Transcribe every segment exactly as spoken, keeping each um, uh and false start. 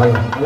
Ayo, ayo.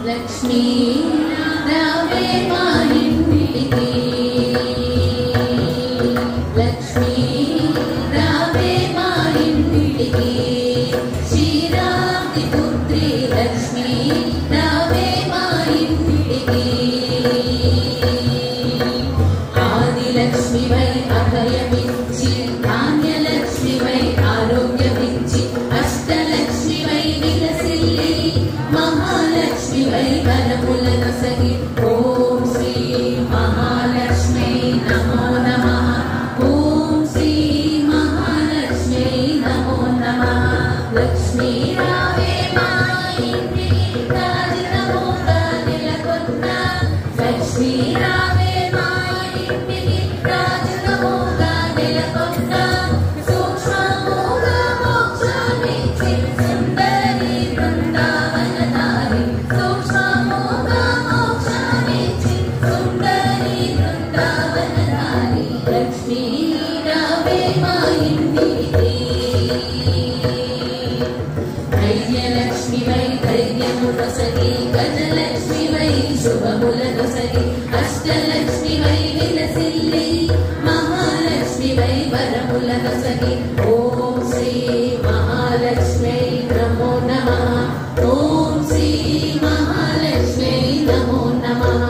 Lakshmi రావే మా ఇంటికి లక్ష్మీ రావే మా ఇంటికి శ్రీరామి పుత్రి లక్ష్మీ రావే మా ఇంటికి ఆదిలక్ష్మివై అభయమిచ్చి ధాన్యలక్ష్మివై ఆరోగ్యమిచ్చి అష్టలక్ష్మివై విలసిల్లి మహాలక్ష్మివై వరములను సగి ఓం శ్రీ మహాలక్ష్మీ నమో నమః ఓం శ్రీ మహాలక్ష్మీ నమో నమః లక్ష్మీ రావే మా ఇంటికి రాజనమోగా నెలకొన్న లక్ష్మీ రావే మా ఇంటికి రాజనమోగా నెలకొన్న సూక్ష్మముగా మోక్షమిచ్చి సుందరి బృందావనధారి సూక్ష్మముగా మోక్షమిచ్చి సుందరి బృందావనధారి లక్ష్మీ రావే మా ఇంటికి ధైర్యలక్ష్మివై ధైర్యమును సగి గజలక్ష్మివై శుభములను సగి అష్టలక్ష్మివై విలసిల్లి మహాలక్ష్మివై వరములను సగి ఓం శ్రీ మహాలక్ష్మీ నమో నమః ఓం శ్రీ మహాలక్ష్మీ నమో నమః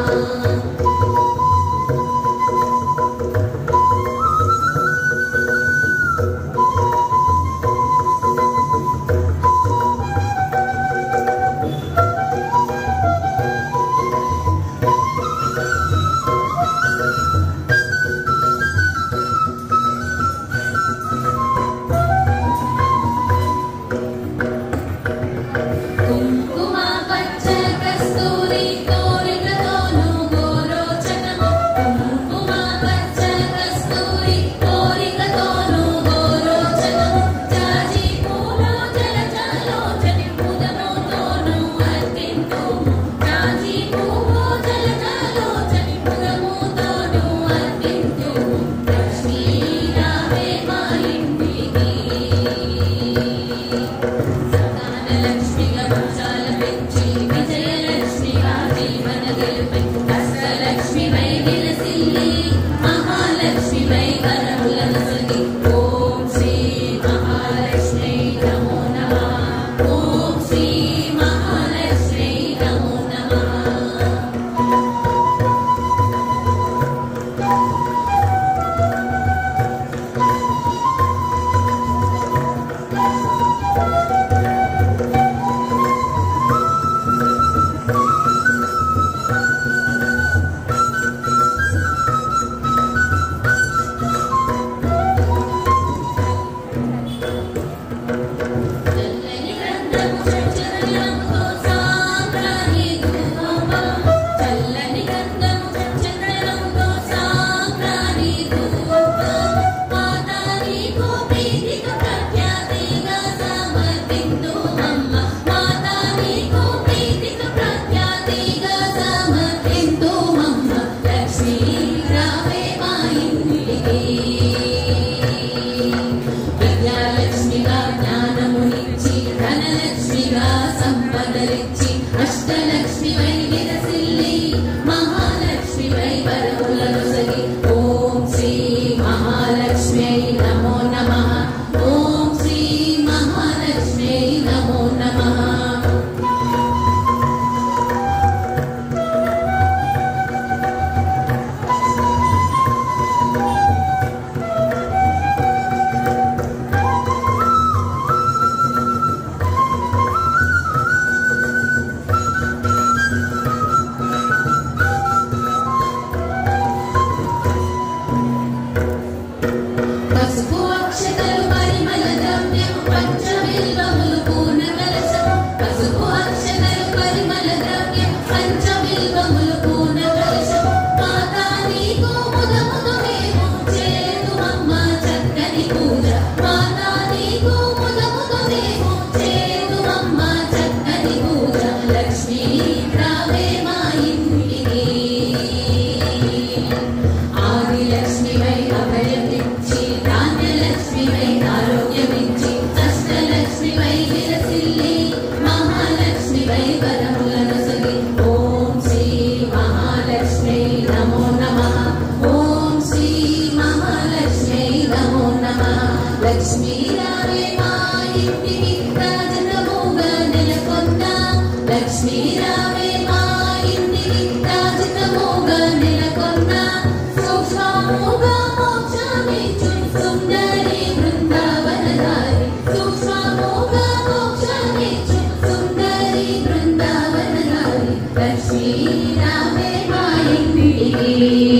కుంకుమ పచ్చ కస్తూరి కోరికతోను గోరోచనము కుంకుమ పచ్చ కస్తూరి కోరికతోను గోరోచనము జాజి పూలు జలజలోచని ముదముతోను అర్పింతుము జాజి పూలు జలజలోచని ముదముతోను అర్పింతుము లక్ష్మీ రావే మా ఇంటికి లక్ష్మిగా వంశాల పెంచి విజయలక్ష్మిగా జీవన గెలుపై అష్టలక్ష్మివై విలసిల్లి మహాలక్ష్మివై వరములను సగి ఓం శ్రీ మహాలక్ష్మీ నమో నమః ఓం శ్రీ మహాలక్ష్మీ నమో నమః చల్లని గంధము చంచలముతో సాంబ్రాణి ధూపము చల్లని గంధము చంచలముతో సాంబ్రాణి ధూపము మాతా నీకు ప్రీతిగా ప్రఖ్యాతిగా సమర్పింతుమమ్మ మాతా నీకు ప్రీతిగా ప్రఖ్యాతిగా సమర్పింతుమమ్మ లక్ష్మీ రావే మా ఇంటికి విద్యాలక్ష్మిగా జ్ఞానమునిచ్చి ధనలక్ష్మిగా సంపదలిచ్చి లక్ష్మీ రావే మా ఇంటికి రాజితముగా నెలకొన్న సూక్ష్మముగా మోక్షమిచ్చు సుందరి బృందావనధారి సూక్ష్మముగా మోక్షమిచ్చు సుందరి బృందావనధారి లక్ష్మీ రావే మా ఇంటికి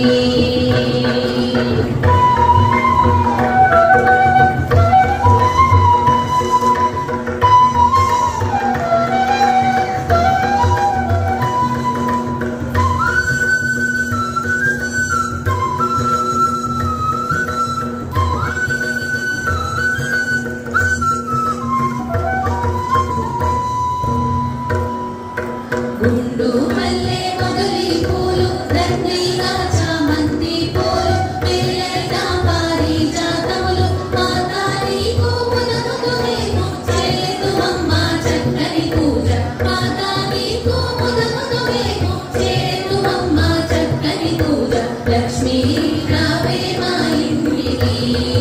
గుండు మల్లె మొగలి పూలు దండిగా చామంతి పూలు పిల్లైన పారిజాతములు మాతా నీకు ముదముదుమేము చేతుమమ్మ చక్కని పూజ మాతా నీకు ముదముదుమేము చేతుమమ్మ చక్కని పూజ లక్ష్మీ రావే మా ఇంటికి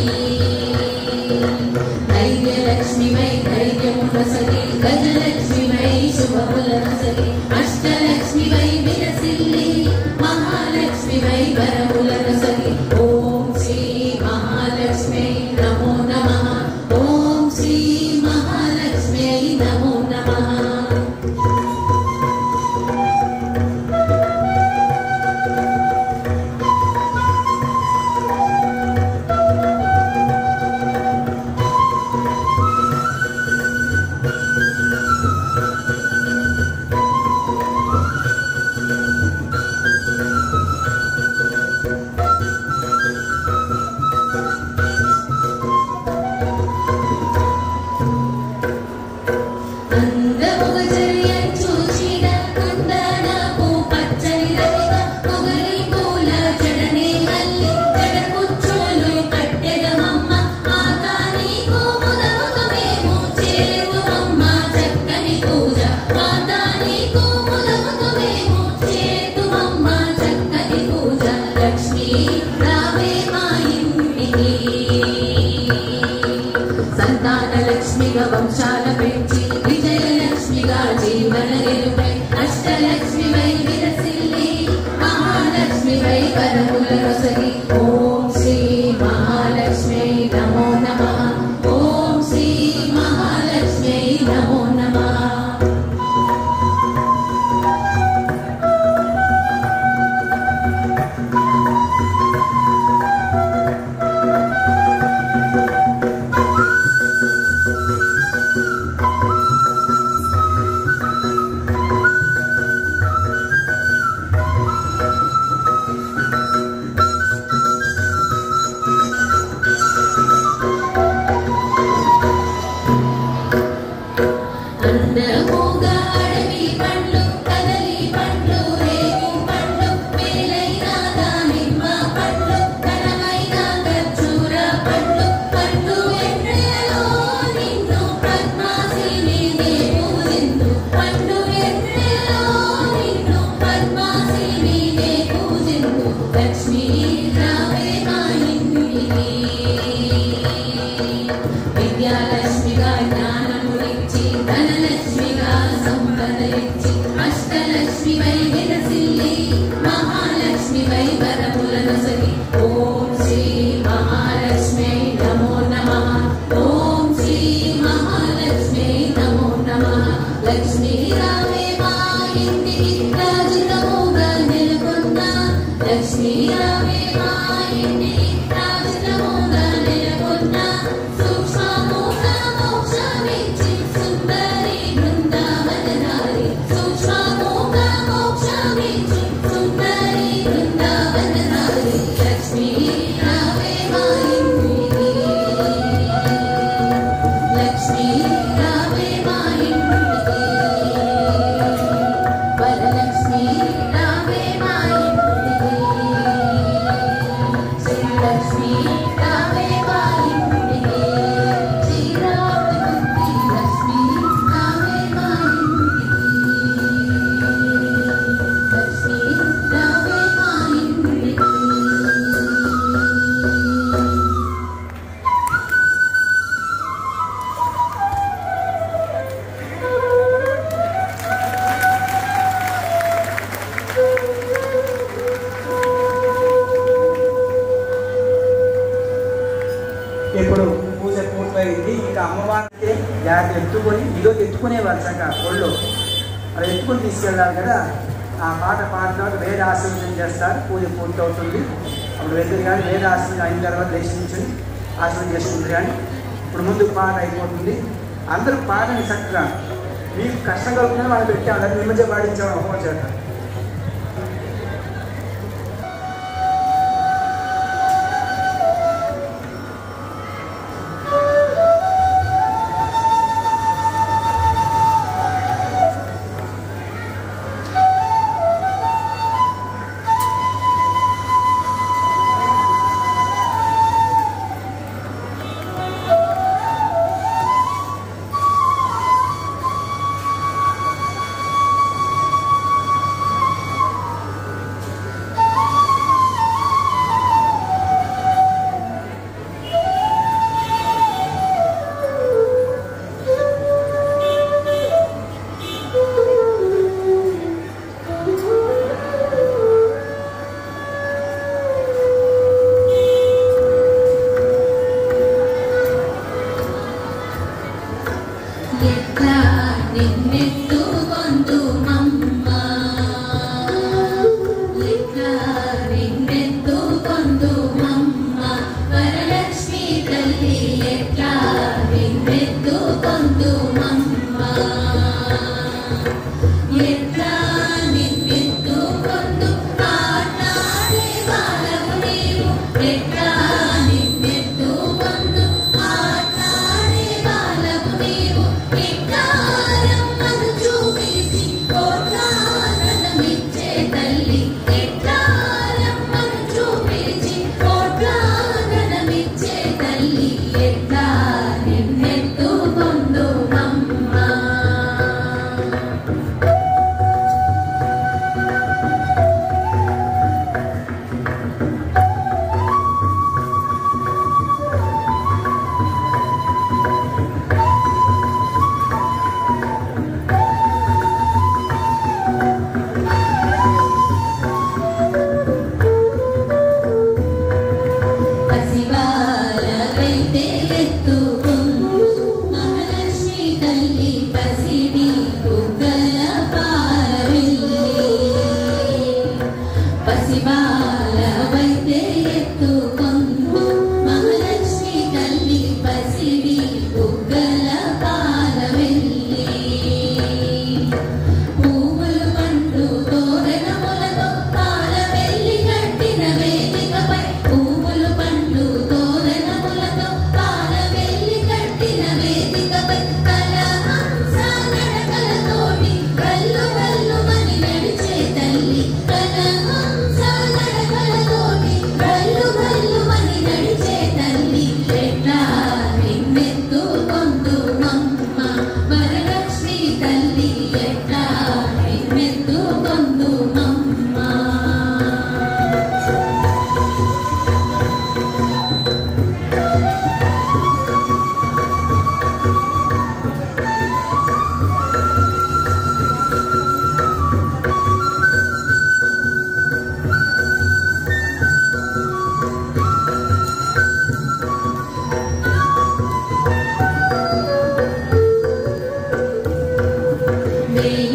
ధైర్యలక్ష్మివై ధైర్యము రసలి గజలక్ష్మివై శుభముల రసలి అష్టలక్ష్మివై విరసిల్లి మహాలక్ష్మివై వరముల రసలి ఓం శ్రీ మహాలక్ష్మై నమో నమః ఓం శ్రీ మహాలక్ష్మై నమో నమః అందముగ చర్యం చూచిన కుందనపు పచ్చని రవిగ మొగలి పూల జడనే అల్లి జడకుచ్చులు కట్టెదమమ్మ మాతా నీకు ముదముదుమేము చేతుమమ్మ చక్కని పూజ మాతా నీకు ముదముదుమేము చేతుమమ్మ చక్కని పూజ లక్ష్మీ రావే మా ఇంటికి సంతాన లక్ష్మిగా వంశాల పెంచి విజయలక్ష్మిగా జీవన గెలుపై అష్టలక్ష్మివై విరసిల్లి మహాలక్ష్మివై వరముల రసలి ఓం శ్రీ మహాలక్ష్మై నమో నమః ఓం శ్రీ మహాలక్ష్మై నమో నమః అందముగా అడవి పండ్లు కదలి పండ్లు రేగు పండ్లు మేలైన దానిమ్మ పండ్లు ఘనమైన ఖర్జూర పండ్లు పండ్లు ఎన్నెలలో నిన్ను పద్మాసిని దేవు నిన్ను పండ్లు ఎన్నెలలో నిన్ను పద్మాసిని దేవు నిన్ను లక్ష్మీ రావే మా ఇంటికి విద్యాలక్ష్మిగా జ్ఞానమునిచ్చి ధనలక్ష్మిగా సంపద ఇచ్చి అష్టలక్ష్మివై విరసిల్లి మహాలక్ష్మివై వరముల రసలి ఓం శ్రీ మహాలక్ష్మై నమో నమః ఓం శ్రీ మహాలక్ష్మై నమో నమః లక్ష్మీ రావే మా ఇంటికి రాజితముగా నెలకొన్న లక్ష్మీ రావే మా ఇంటికి రాజితముగా నెలకొన్న సూక్ష్మముగా మోక్షమిచ్చి సుందరి బృందావనధారి జాగ్రత్త ఎత్తుకొని ఇదో ఎత్తుకునేవారు చక్కగా ఒళ్ళో అలా ఎత్తుకొని తీసుకెళ్ళాలి కదా. ఆ పాట పాడిన తర్వాత వేద ఆశీర్వదం చేస్తారు, పూజ పూర్తి అవుతుంది. అప్పుడు వెళ్ళి కానీ వేద ఆశీర్వదం అయిన తర్వాత దర్శించి ఆశీర్వదం చేసుకుంటారు. కానీ ఇప్పుడు ముందు పాట అయిపోతుంది. అందరూ పాటని చక్కగా మీకు కష్టం కలుగుతుందని వాళ్ళు పెట్టి అందరూ మీ మధ్య పాడించాము ఒక్కొక్క చేత. Amen.